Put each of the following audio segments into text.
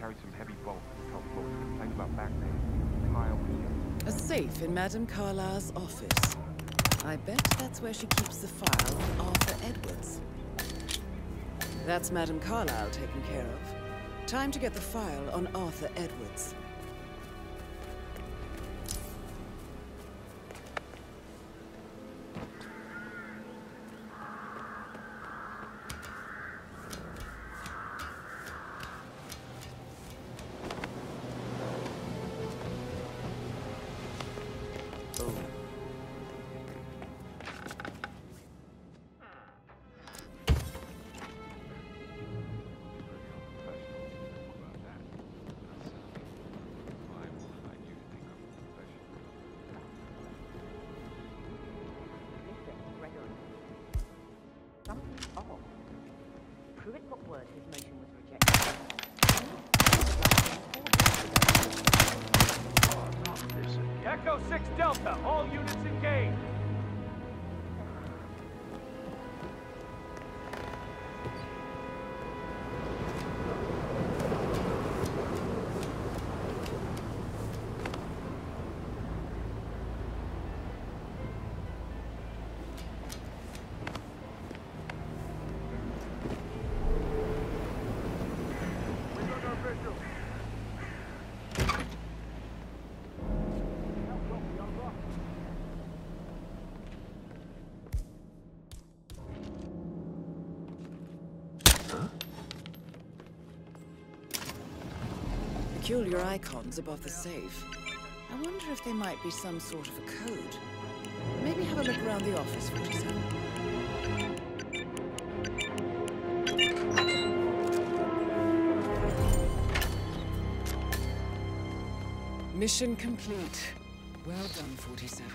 carry some heavy bolts to top floor. Complain about back pain. Kyle here. A safe in Madame Carlyle's office. I bet that's where she keeps the file on Arthur Edwards. That's Madame Carlyle taken care of. Time to get the file on Arthur Edwards. Echo 6 Delta, all units engaged. Peculiar icons above the safe. I wonder if they might be some sort of a code. Maybe have a look around the office, 47. Mission complete. Well done, 47.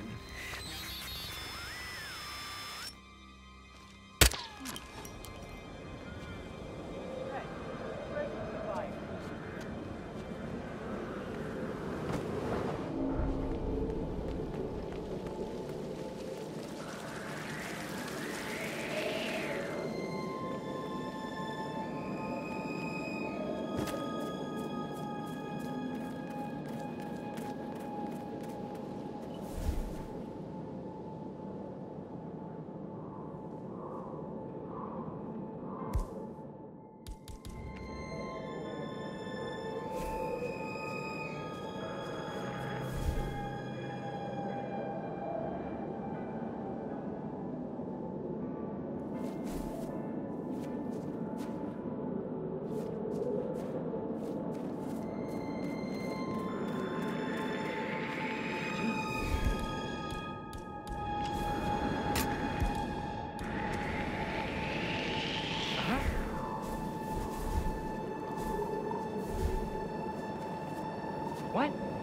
What?